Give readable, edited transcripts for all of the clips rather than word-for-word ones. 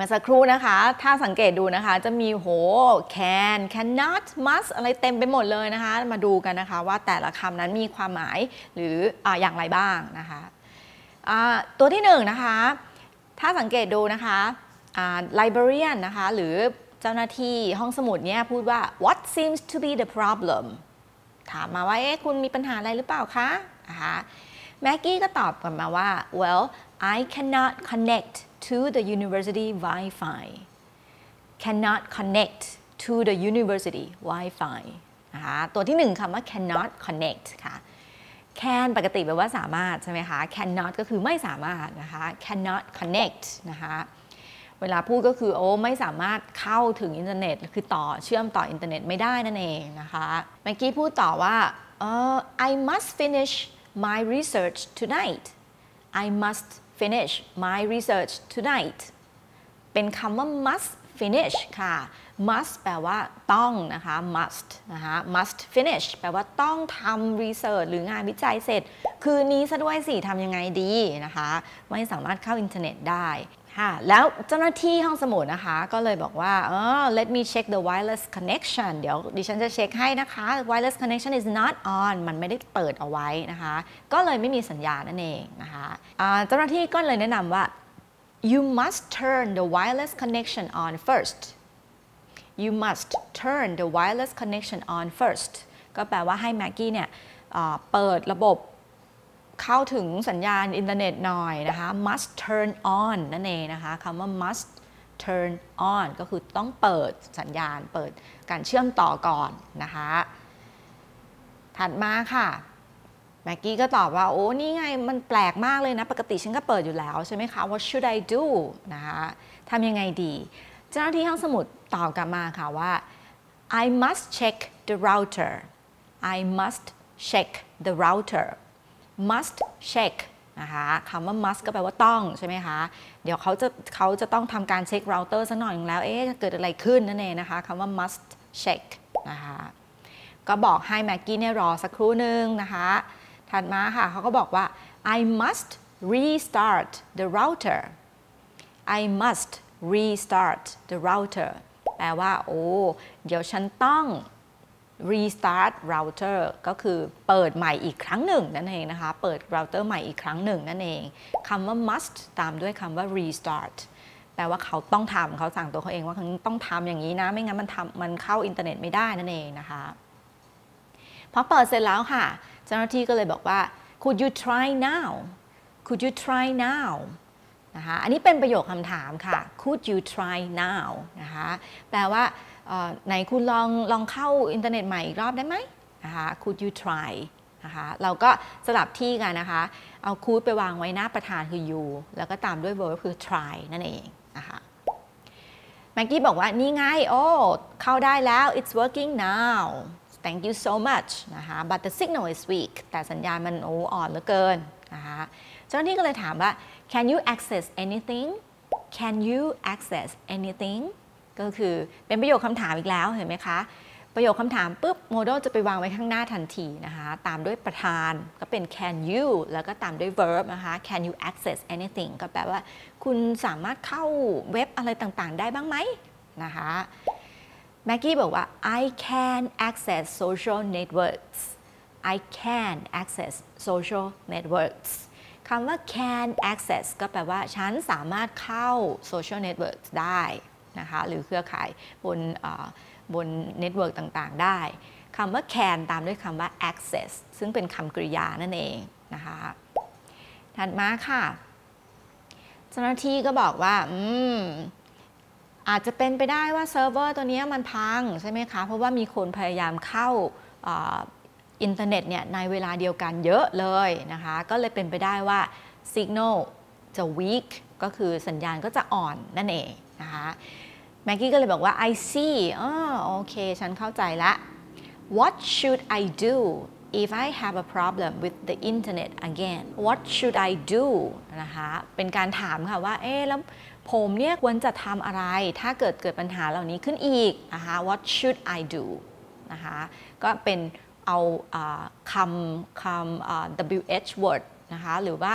สักครู่นะคะถ้าสังเกตดูนะคะจะมีโห can cannot must อะไรเต็มไปหมดเลยนะคะมาดูกันนะคะว่าแต่ละคำนั้นมีความหมายหรืออย่างไรบ้างนะคะตัวที่หนึ่งนะคะถ้าสังเกตดูนะคะ librarian นะคะหรือเจ้าหน้าที่ห้องสมุดเนี่ยพูดว่า what seems to be the problem ถามมาว่าคุณมีปัญหาอะไรหรือเปล่าคะนะคะแม็กกี้ก็ตอบกลับมาว่า well I cannot connect to the university Wi-Fi cannot connect to the university Wi-Fi นะคะตัวที่หนึ่งคำว่า cannot connect ค่ะ can ปกติแปลว่าสามารถใช่ไหมคะ cannot ก็คือไม่สามารถนะคะ cannot connect นะคะเวลาพูดก็คือไม่สามารถเข้าถึงอินเทอร์เน็ตคือเชื่อมต่ออินเทอร์เน็ตไม่ได้นั่นเองนะคะเมื่อกี้พูดต่อว่าI must finish my research tonight I must finish my research tonight เป็นคำว่า must finish ค่ะ must แปลว่าต้องนะคะ must นะคะ must finish แปลว่าต้องทำ research หรืองานวิจัยเสร็จคืนนี้ซะด้วยสิทำยังไงดีนะคะไม่สามารถเข้าอินเทอร์เน็ตได้ค่ะแล้วเจ้าหน้าที่ห้องสมุดนะคะก็เลยบอกว่าlet me check the wireless connection เดี๋ยวดิฉันจะเช็คให้นะคะ wireless connection is not on มันไม่ได้เปิดเอาไว้นะคะก็เลยไม่มีสัญญาณนั่นเองนะคะเจ้าหน้าที่ก็เลยแนะนำว่า you must turn the wireless connection on first you must turn the wireless connection on first ก็แปลว่าให้แม็กกี้เนี่ยเปิดระบบเข้าถึงสัญญาณอินเทอร์เน็ตหน่อยนะคะ must turn on นั่นเองนะคะคำว่า must turn on ก็คือต้องเปิดสัญญาณเปิดการเชื่อมต่อก่อนนะคะถัดมาค่ะแม็กกี้ก็ตอบว่านี่ไงมันแปลกมากเลยนะปกติฉันก็ปิดอยู่แล้วใช่ไหมคะ what should I do นะคะทำยังไงดีเจ้าหน้าที่ห้องสมุดตอบกลับมาค่ะว่า I must check the router I must check the router must check นะคะคำว่า must ก็แปลว่าต้องใช่ไหมคะเดี๋ยวเขาจะต้องทำการเช็ค router สักหน่อยแล้วเกิดอะไรขึ้นนั่นเองนะคะคำว่า must check นะคะก็บอกให้แม็กกี้เนี่ยรอสักครู่หนึ่งนะคะถัดมาค่ะเขาก็บอกว่า I must restart the router I must restart the router แปลว่าเดี๋ยวฉันต้องrestart router ก็คือเปิดใหม่อีกครั้งหนึ่งนั่นเองนะคะเปิด router ใหม่อีกครั้งหนึ่งนั่นเองคำว่า must ตามด้วยคำว่า restart แปลว่าเขาต้องทำเขาสั่งตัวเขาเองว่าเขาต้องทำอย่างนี้นะไม่งั้นมันเข้าอินเทอร์เน็ตไม่ได้นั่นเองนะคะพอเปิดเสร็จแล้วค่ะเจ้าหน้าที่ก็เลยบอกว่า could you try now could you try now นะคะอันนี้เป็นประโยคคำถามค่ะ could you try now นะคะแปลว่าไหนคุณลองเข้าอินเทอร์เน็ตใหม่อีกรอบได้ไหมนะคะ could you try นะคะเราก็สลับที่กันนะคะเอา could ไปวางไว้หน้าประธานคือ you แล้วก็ตามด้วย verb คือ try นั่นเองนะคะแม็กกี้บอกว่านี่ไงเข้าได้แล้ว it's working now thank you so much นะคะ but the signal is weak แต่สัญญาณมันอ่อนเหลือเกินนะคะเจ้าหน้าที่ก็เลยถามว่า can you access anything can you access anythingก็คือเป็นประโยคคำถามอีกแล้วเห็นไหมคะประโยคคำถามปุ๊บโมเดลจะไปวางไว้ข้างหน้าทันทีนะคะตามด้วยประธานก็เป็น can you แล้วก็ตามด้วย verb นะคะ can you access anything ก็แปลว่าคุณสามารถเข้าเว็บอะไรต่างๆได้บ้างไหมนะคะแม็กกี้บอกว่า I can access social networks I can access social networks คำว่า can access ก็แปลว่าฉันสามารถเข้า social networks ได้นะคะหรือเครือข่ายบนเน็ตเวิร์กต่างๆได้คำว่า can ตามด้วยคำว่า access ซึ่งเป็นคำกริยานั่นเองนะคะถัดมาค่ะเจ้าหน้าที่ก็บอกว่าอาจจะเป็นไปได้ว่าเซิร์ฟเวอร์ตัวนี้มันพังใช่ไหมคะเพราะว่ามีคนพยายามเข้าอินเทอร์เน็ตเนี่ยในเวลาเดียวกันเยอะเลยนะคะก็เลยเป็นไปได้ว่า signal จะ weak ก็คือสัญญาณก็จะอ่อนนั่นเองนะคะแม็กกี้ก็เลยบอกว่า I see โอเคฉันเข้าใจละ What should I do if I have a problem with the internet again What should I do นะคะเป็นการถามค่ะว่าแล้วผมเนี่ยควรจะทำอะไรถ้าเกิดปัญหาเหล่านี้ขึ้นอีกนะคะ What should I do นะคะก็เป็นเอาคำWH word นะคะหรือว่า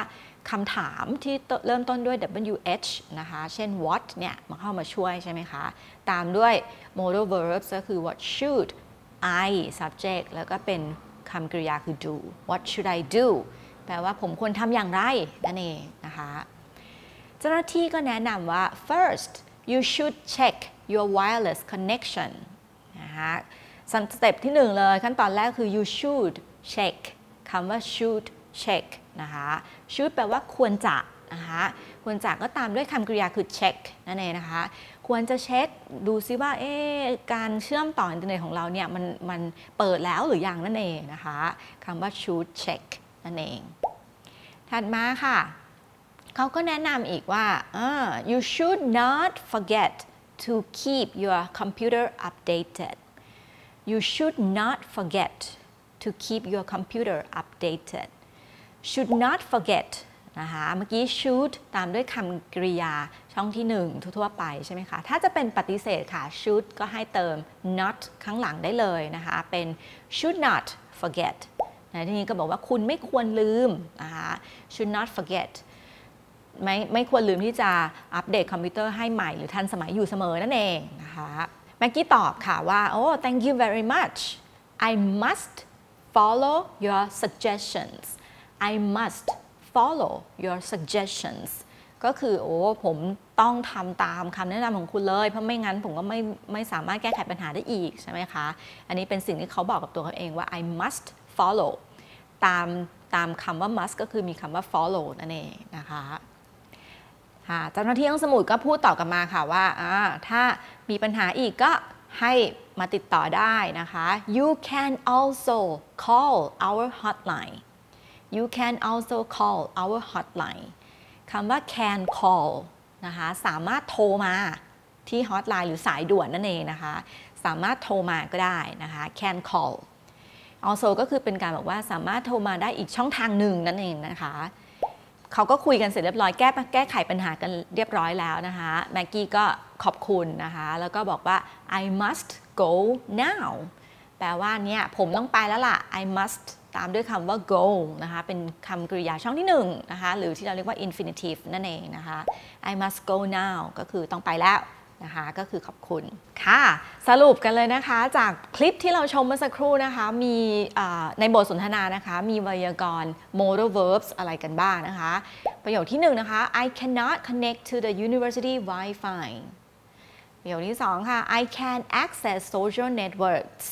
คำถามที่เริ่มต้นด้วย WH นะคะเช่น what เนี่ยมาเข้ามาช่วยใช่ไหมคะตามด้วย modal verbs ก็คือ what should I subject แล้วก็เป็นคำกริยาคือ do what should I do แปลว่าผมควรทำอย่างไรนั่นเองนะคะเจ้าหน้าที่ก็แนะนำว่า first you should check your wireless connection นะคะสเต็ปที่1เลยขั้นตอนแรกคือ you should check คำว่า should check นะคะ should แปลว่าควรจะนะคะควรจะก็ตามด้วยคำกริยาคือ check นั่นเองนะคะควรจะเช็คดูซิว่าการเชื่อมต่ออินเทอร์เน็ตของเราเนี่ยมันเปิดแล้วหรือยังนั่นเองนะคะคำว่า should check นั่นเองถัดมาค่ะเขาก็แนะนำอีกว่าyou should not forget to keep your computer updated you should not forget to keep your computer updated should not forget นะคะเมื่อกี้ should ตามด้วยคำกริยาช่องที่1ทั่วๆไปใช่ไหมคะถ้าจะเป็นปฏิเสธค่ะ should ก็ให้เติม not ข้างหลังได้เลยนะคะเป็น should not forget ในที่นี้ก็บอกว่าคุณไม่ควรลืมนะคะ should not forget ไม่ควรลืมที่จะอัปเดตคอมพิวเตอร์ให้ใหม่หรือทันสมัยอยู่เสมอนั่นเองนะคะแม็กกี้ตอบค่ะว่า oh thank you very much I must follow your suggestions I must follow your suggestions ก็คือผมต้องทำตามคำแนะนำของคุณเลยเพราะไม่งั้นผมก็ไม่สามารถแก้ไขปัญหาได้อีกใช่ไหมคะอันนี้เป็นสิ่งที่เขาบอกกับตัวเขาเองว่า I must follow ตามคำว่า must ก็คือมีคำว่า follow นั่นเองนะคะเจ้าหน้าที่ห้องสมุดก็พูดต่อกลับมาค่ะว่าถ้ามีปัญหาอีกก็ให้มาติดต่อได้นะคะ you can also call our hotline you can also call our hotline คำว่า can call นะคะสามารถโทรมาที่ hotline หรือสายด่วนนั่นเองนะคะสามารถโทรมาก็ได้นะคะ can call also ก็คือเป็นการบอกว่าสามารถโทรมาได้อีกช่องทางหนึ่งนั่นเองนะคะเขาก็คุยกันเสร็จเรียบร้อยแก้ไขปัญหากันเรียบร้อยแล้วนะคะแม็กกี้ก็ขอบคุณนะคะแล้วก็บอกว่า I must go now แปลว่าเนี่ยผมต้องไปแล้วล่ะ I must ตามด้วยคำว่า go นะคะเป็นคำกริยาช่องที่1นะคะหรือที่เราเรียกว่า infinitive นั่นเองนะคะ I must go now ก็คือต้องไปแล้วนะคะก็คือขอบคุณค่ะสรุปกันเลยนะคะจากคลิปที่เราชมเมื่อสักครู่นะคะมีในบทสนทนานะคะมีไวยากรณ์ modal verbs อะไรกันบ้างนะคะประโยคที่1นะคะ I cannot connect to the university Wi-Fi ประโยคที่2ค่ะ I can access social networks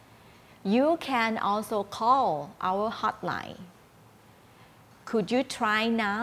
You can also call our hotline Could you try now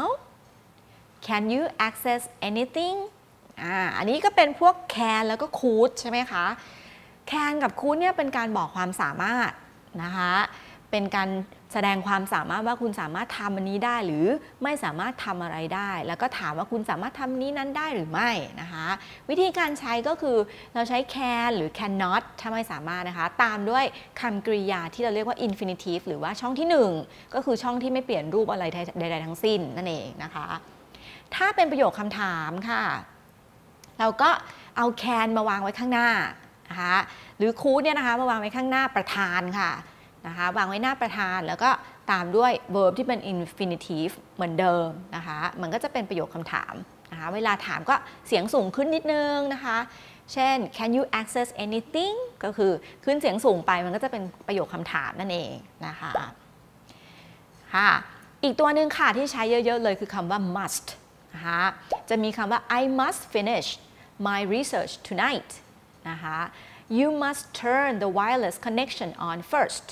Can you access anythingอันนี้ก็เป็นพวก can แล้วก็ could ใช่ไหมคะ can กับ could เนี่ยเป็นการบอกความสามารถนะคะเป็นการแสดงความสามารถว่าคุณสามารถทำอันนี้ได้หรือไม่สามารถทำอะไรได้แล้วก็ถามว่าคุณสามารถทำนี้นั้นได้หรือไม่นะคะวิธีการใช้ก็คือเราใช้ can หรือ cannot ถ้าไม่สามารถนะคะตามด้วยคำกริยาที่เราเรียกว่า infinitive หรือว่าช่องที่1ก็คือช่องที่ไม่เปลี่ยนรูปอะไรใดๆทั้งสิ้นนั่นเองนะคะถ้าเป็นประโยคคำถามค่ะเราก็เอา can มาวางไว้ข้างหน้านะคะหรือ could เนี่ยนะคะมาวางไว้ข้างหน้าประธานค่ะนะคะวางไว้หน้าประธานแล้วก็ตามด้วย verb ที่เป็น infinitive เหมือนเดิมนะคะมันก็จะเป็นประโยคคำถามนะคะเวลาถามก็เสียงสูงขึ้นนิดนึงนะคะเช่น can you access anything ก็คือขึ้นเสียงสูงไปมันก็จะเป็นประโยคคำถามนั่นเองนะคะค่ะอีกตัวหนึ่งค่ะที่ใช้เยอะๆเลยคือคำว่า mustนะคะจะมีคำว่า I must finish my research tonight นะคะ You must turn the wireless connection on first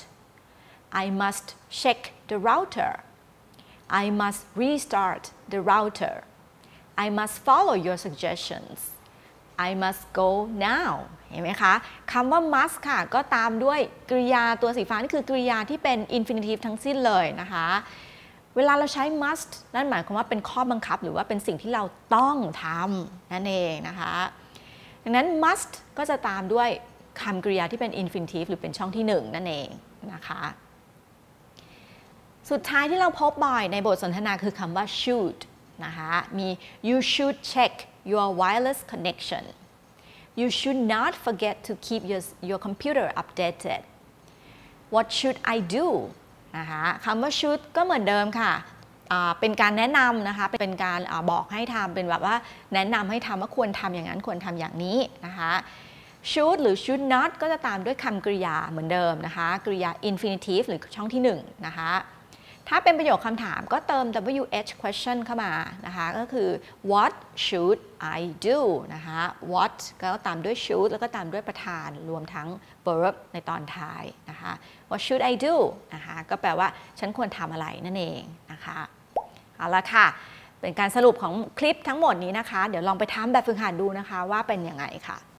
I must check the router I must restart the router I must follow your suggestions I must go now เห็นไหมคะคำว่า must ค่ะก็ตามด้วยกริยาตัวสีฟ้านี่คือกริยาที่เป็น infinitive ทั้งสิ้นเลยนะคะเวลาเราใช้ must นั่นหมายความว่าเป็นข้อบังคับหรือว่าเป็นสิ่งที่เราต้องทำนั่นเองนะคะดังนั้น must ก็จะตามด้วยคำกริยาที่เป็น infinitive หรือเป็นช่องที่1นั่นเองนะคะสุดท้ายที่เราพบบ่อยในบทสนทนาคือคำว่า should นะคะมี you should check your wireless connection you should not forget to keep your computer updated what should I do นะคะคำว่า should ก็เหมือนเดิมค่ะเป็นการแนะนำนะคะเป็นการบอกให้ทำเป็นแบบว่าแนะนำให้ทำว่าควรทำอย่างนั้นควรทำอย่างนี้นะคะ should หรือ should not ก็จะตามด้วยคำกริยาเหมือนเดิมนะคะกริยา infinitive หรือช่องที่1นะคะถ้าเป็นประโยคคำถามก็เติม WH question เข้ามานะคะก็คือ what should I do นะคะ what ก็ตามด้วย should แล้วก็ตามด้วยประธานรวมทั้ง verb ในตอนท้ายนะคะ what should I do นะคะก็แปลว่าฉันควรทำอะไรนั่นเองนะคะเอาละค่ะเป็นการสรุปของคลิปทั้งหมดนี้นะคะเดี๋ยวลองไปทำแบบฝึกหัดดูนะคะว่าเป็นยังไงค่ะ